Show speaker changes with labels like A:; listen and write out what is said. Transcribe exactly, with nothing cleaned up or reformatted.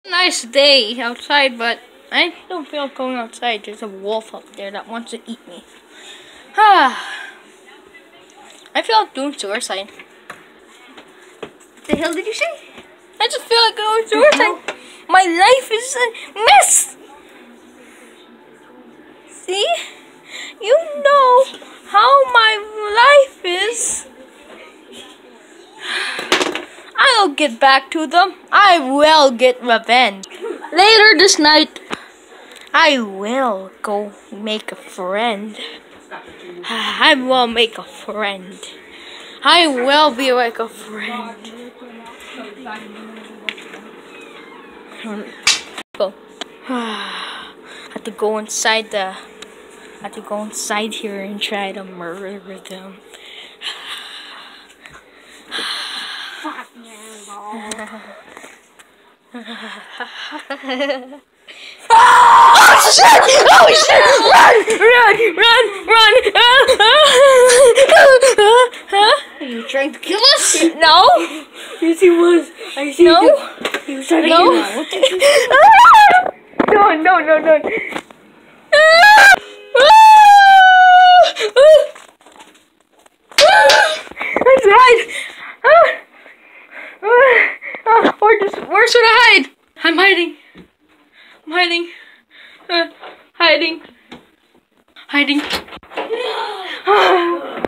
A: Nice day outside, but I don't feel like going outside. There's a wolf up there that wants to eat me. Ah, I feel like doing suicide.
B: What the hell did you say?
A: I just feel like going suicide. My life is a mess. See? You know how my life is. I'll get back to them. I will get revenge. Later this night, I will go make a friend. I will make a friend. I will be like a friend. Go. I have to go inside the. I have to go inside here and try to murder them. Oh shit! Oh shit! Run! Run! Run! Run!
B: Are you trying to kill us?
A: No!
B: Yes, he was. I see.
A: No!
B: The, he was trying to
A: No!
B: kill us. What did you
A: No! No! No! No! Let's hide! Where, just, where should I hide? I'm hiding. I'm hiding. Uh, hiding. Hiding.